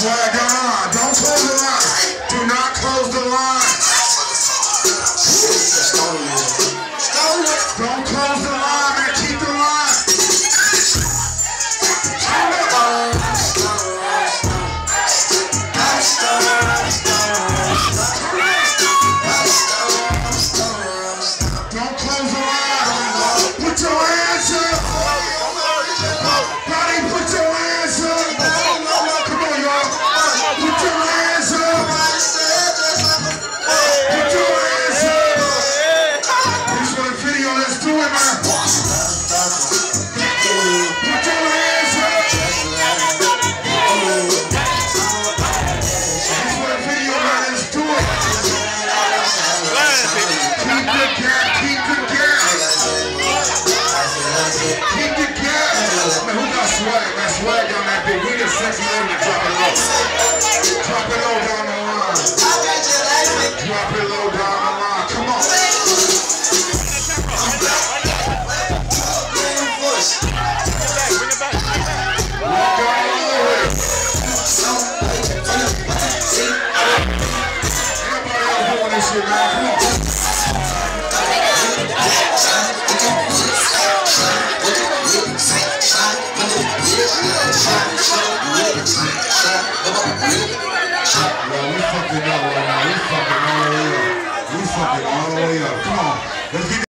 Swag on. Don't close the line. Do not close the line. Don't close the line, man. Keep the line. Don't close the line. Put your hands up. Body, put your hands up. Come on, y'all. Put your hands up. Put your hands up. This is for the video. Let's do it, man. Put your hands up. This is for the video, man. Let's do it. Keep the gap. Keep the gap. Keep the gap. Man, who got swag? Man, swag on that big. We the sexy lady. Drop it low. Drop it low down the line. Drop it low down the line. Come on. Walk out all the way. Everybody else doing this shit, man.